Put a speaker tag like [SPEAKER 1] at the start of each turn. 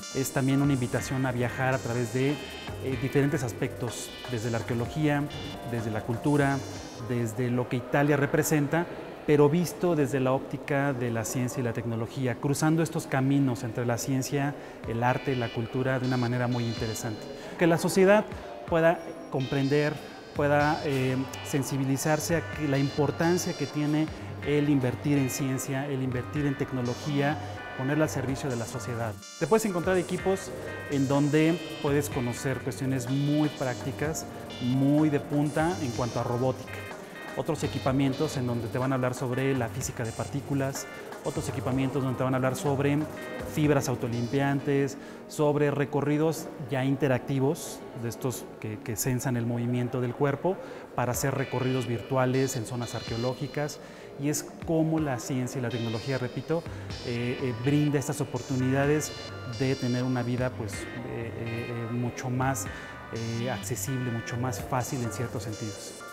[SPEAKER 1] Es también una invitación a viajar a través de diferentes aspectos, desde la arqueología, desde la cultura, desde lo que Italia representa, pero visto desde la óptica de la ciencia y la tecnología, cruzando estos caminos entre la ciencia, el arte, la cultura de una manera muy interesante. Que la sociedad pueda comprender, pueda sensibilizarse a la importancia que tiene el invertir en ciencia, el invertir en tecnología, ponerla al servicio de la sociedad. Te puedes encontrar equipos en donde puedes conocer cuestiones muy prácticas, muy de punta en cuanto a robótica. Otros equipamientos en donde te van a hablar sobre la física de partículas, otros equipamientos donde te van a hablar sobre fibras autolimpiantes, sobre recorridos ya interactivos, de estos que sensan el movimiento del cuerpo, para hacer recorridos virtuales en zonas arqueológicas. Y es como la ciencia y la tecnología, repito, brinda estas oportunidades de tener una vida pues, mucho más accesible, mucho más fácil en ciertos sentidos.